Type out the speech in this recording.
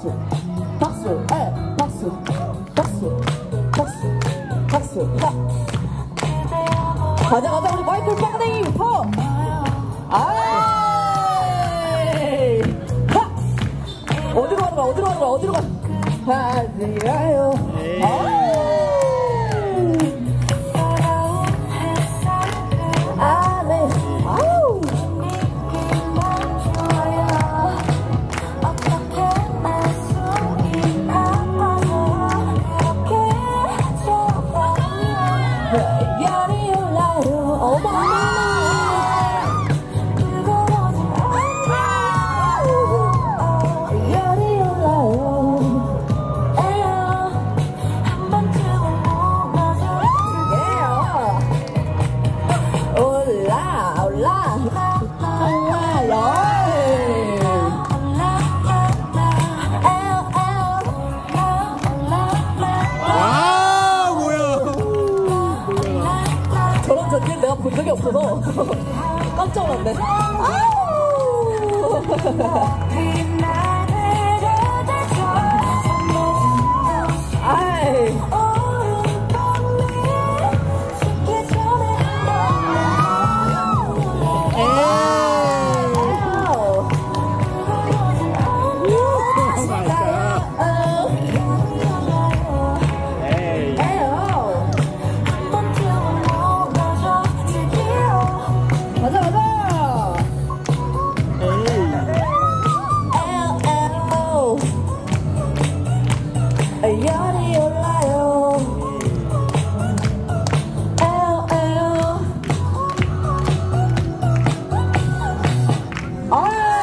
박수, 박수, 에, 박수, 박수, 박수, 박수. 가자, 가자, 우리 마이클 빵댕이 퍼. 아이, 하. 어디로 가는 거야, 어디로 가는 거야, 어디로 가? 하지마요. 아, 네. 아우. 열이 올라요. 어머. 열이 올라요. 올라 올라 올라요. 저런 전기를 내가 본 적이 없어서 깜짝 놀랐네. 아이. 가자 가자. 열이 올라요. 아